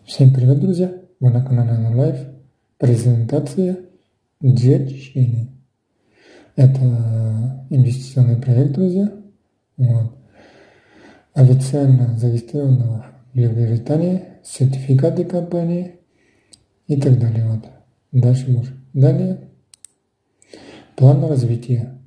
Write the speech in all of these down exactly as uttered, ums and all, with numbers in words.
Всем привет, друзья! Вы на канале Live. Презентация Джетчини. Это инвестиционный проект, друзья. Вот. Официально зарегистрированного в Великобритании, сертификаты компании и так далее. Вот. Дальше можно. Далее. План развития.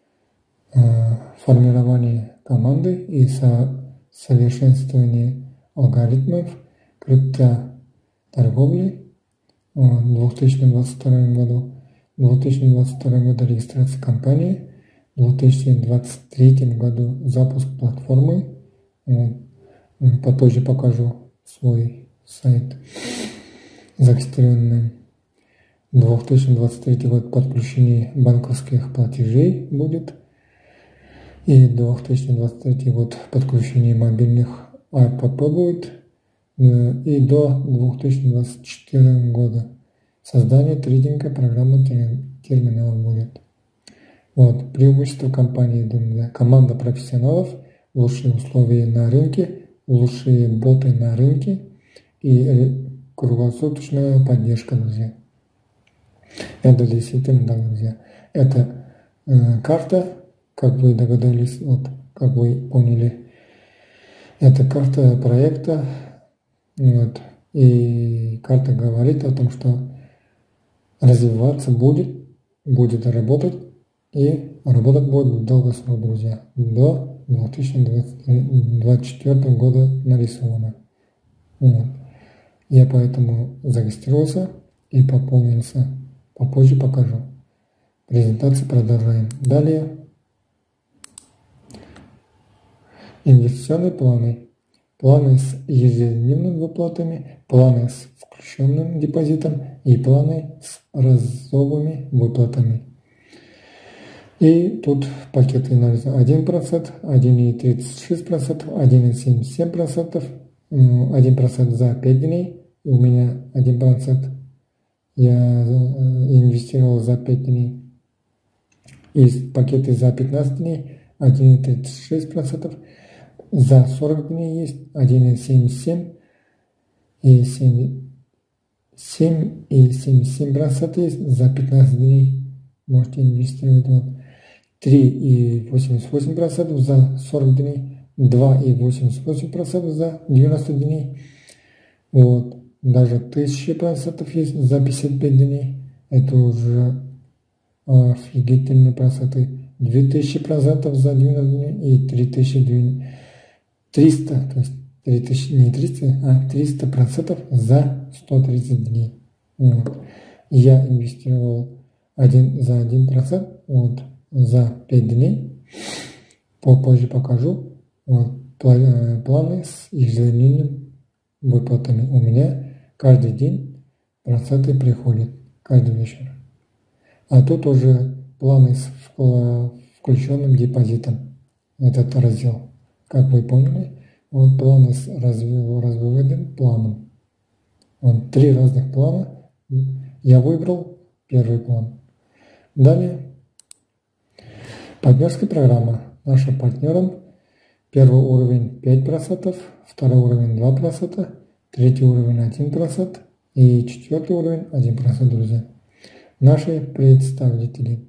Формирование команды и со совершенствование алгоритмов криптоторговли в две тысячи двадцать втором году, в две тысячи двадцать втором году регистрация компании, в две тысячи двадцать третьем году запуск платформы. Попозже покажу свой сайт зарегистрированный. две тысячи двадцать третий год подключение банковских платежей будет. И две тысячи двадцать третий год подключение мобильных iPad будет. И до две тысячи двадцать четвёртого года создание трейдинга программы терминалов будет. Вот. Преимущество компании, друзья. Команда профессионалов, лучшие условия на рынке, лучшие боты на рынке и круглосуточная поддержка, друзья. Это действительно, да, друзья. Это э, карта, как вы догадались, вот, как вы поняли. Это карта проекта. Вот. И карта говорит о том, что развиваться будет, будет работать, и работать будет в долгосрок, друзья, до две тысячи двадцать четвёртого года нарисовано. Вот. Я поэтому зарегистрировался и пополнился. Попозже покажу. Презентацию продолжаем. Далее. Инвестиционные планы. Планы с ежедневными выплатами, планы с включенным депозитом и планы с разовыми выплатами. И тут пакеты анализа один процент, один и тридцать шесть сотых процента, один и семьдесят семь процентов, один процент за пять дней, у меня один процент я инвестировал за пять дней. И пакеты за пятнадцать дней один и тридцать шесть сотых процента. За сорок дней есть один и семьдесят семь и семь и семьдесят семь процентов есть. За пятнадцать дней можете инвестировать. Вот. три и восемьдесят восемь процентов за сорок дней. два и восемьдесят восемь процентов за девяносто дней. Вот. Даже тысяча процентов есть за пятьдесят пять дней. Это уже офигительные проценты. две тысячи процентов за девяносто дней и три тысячи триста, то есть три тысячи, не триста, а триста процентов за сто тридцать дней. Вот. Я инвестировал один, за один процент вот, за пять дней. Попозже покажу. Вот, планы с ежедневными выплатами. У меня каждый день проценты приходят, каждый вечер. А тут уже планы с включенным депозитом. Этот раздел. Как вы поняли, вот планы с развиваемым планом. Вот три разных плана. Я выбрал первый план. Далее. Партнерская программа. Нашим партнерам первый уровень пять процентов, второй уровень два процента, третий уровень один процент и четвертый уровень один процент, друзья. Наши представители.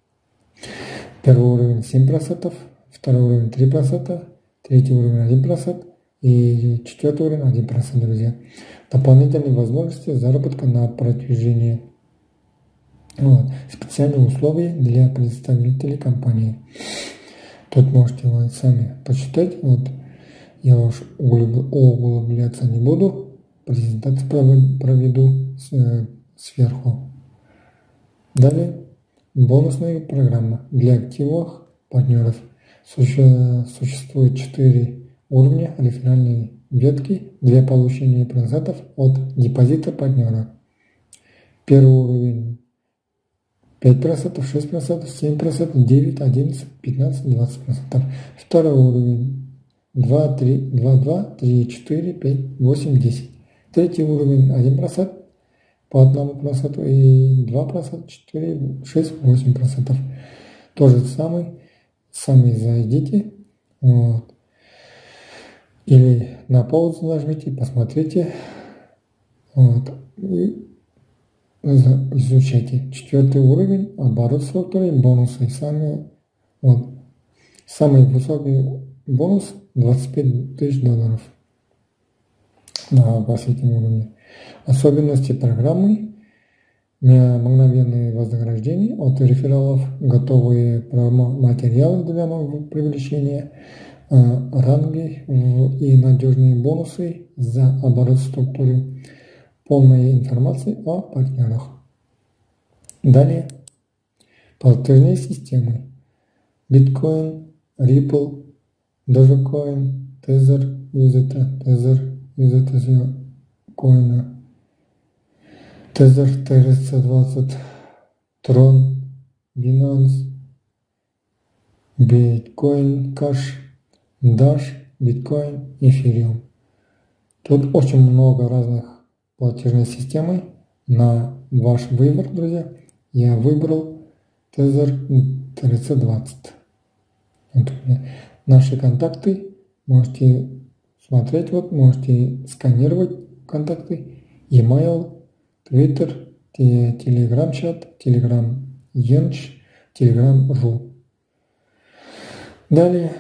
Первый уровень семь процентов, второй уровень три процента, третий уровень один процент и четвертый уровень один процент, друзья. Дополнительные возможности заработка на продвижении. Вот. Специальные условия для представителей компании. Тут можете вы сами почитать. Вот. Я уж углубляться не буду. Презентацию проведу сверху. Далее. Бонусная программа для активных партнеров. Существует четыре уровня реферальной ветки для получения процентов от депозита партнера. Первый уровень пять процентов, шесть процентов, семь процентов, девять, одиннадцать, пятнадцать, двадцать процентов. Второй уровень два, три, два, два, три, четыре, пять, восемь, десять. Третий уровень один процент по одному проценту и два процента, четыре, шесть, восемь процентов. То же самое. Сами зайдите, вот. Или на паузу нажмите, посмотрите, Вот. И изучайте. Четвертый уровень, оборот структуры, бонусы. Самый, вот, самый высокий бонус двадцать пять тысяч долларов на последнем уровне. Особенности программы: мгновенные вознаграждения от рефералов, готовые материалы для привлечения, ранги и надежные бонусы за оборот структуры, полная информация о партнерах. Далее платежные системы: Bitcoin, Ripple, Dogecoin, Tether, ю эс ди ти, Tether, ю эс ди ти Coin, Tether ти триста двадцать, Tron, Binance, Bitcoin Cash, Dash, Bitcoin, Ethereum. Тут очень много разных платежных систем на ваш выбор, друзья. Я выбрал Tether триста двадцать. Вот наши контакты. Можете смотреть, вот можете сканировать контакты. E-mail, Twitter, Telegram-чат, Telegram-Енч, Telegram.ru. Далее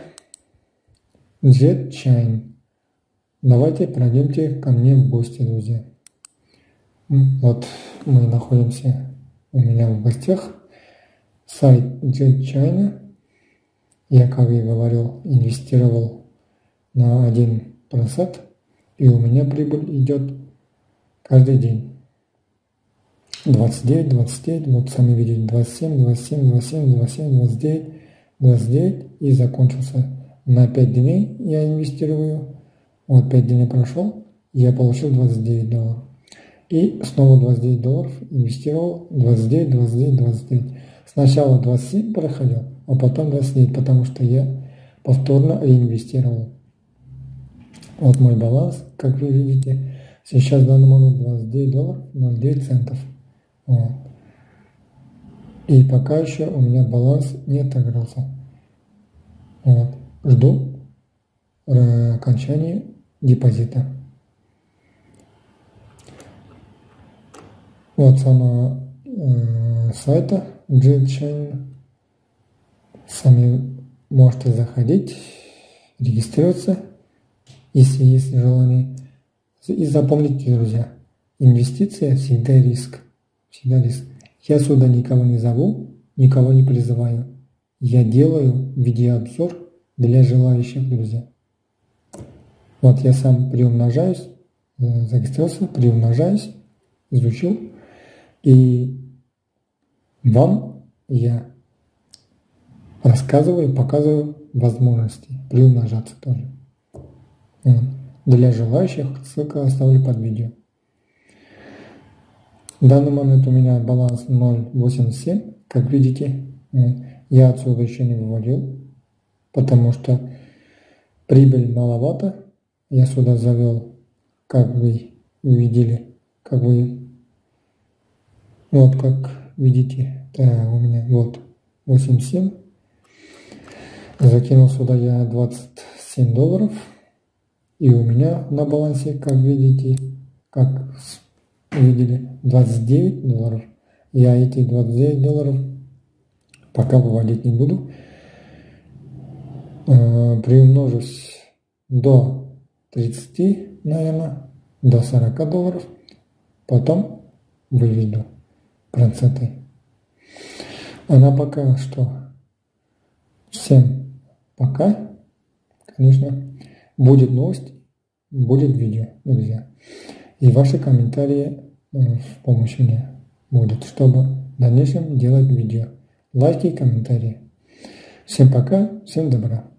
JetChain. Давайте пройдемте ко мне в гости, друзья. Вот мы находимся у меня в гостях. Сайт JetChain. Я, как и говорил, инвестировал на один процент, и у меня прибыль идет каждый день. двадцать девять, двадцать девять, вот сами видите, двадцать семь, двадцать семь, двадцать семь, двадцать семь, двадцать девять, двадцать девять, и закончился. На пять дней я инвестирую. Вот пять дней прошел, я получил двадцать девять долларов. И снова двадцать девять долларов инвестировал, двадцать девять, двадцать девять, двадцать девять. Сначала двадцать семь проходил, а потом двадцать девять, потому что я повторно реинвестировал. Вот мой баланс, как вы видите, сейчас в данный момент двадцать девять долларов ноль девять центов. Вот. И пока еще у меня баланс не отыгрался. Вот. Жду окончания депозита. Вот сама э, сайта JetChain. Сами можете заходить, регистрироваться, если есть желание. И запомните, друзья, инвестиция всегда риск. Всегда риск. Я сюда никого не зову, никого не призываю. Я делаю видеообзор для желающих, друзья. Вот я сам приумножаюсь, зарегистрировался, приумножаюсь, изучил. И вам я рассказываю, показываю возможности приумножаться тоже. Вот. Для желающих ссылку оставлю под видео. В данный момент у меня баланс ноль восемьдесят семь, как видите. Я отсюда еще не выводил, потому что прибыль маловато. Я сюда завел, как вы увидели, как вы, вот как видите, да, у меня вот восемьдесят семь. Закинул сюда я двадцать семь долларов. И у меня на балансе, как видите, как видели, двадцать девять долларов. Я эти двадцать девять долларов пока выводить не буду. Приумножусь до тридцати, наверное, до сорока долларов. Потом выведу проценты. А на пока что. Всем пока. Конечно. Будет новость, будет видео, друзья. И ваши комментарии с помощью меня будут, чтобы в дальнейшем делать видео. Лайки и комментарии. Всем пока, всем добра.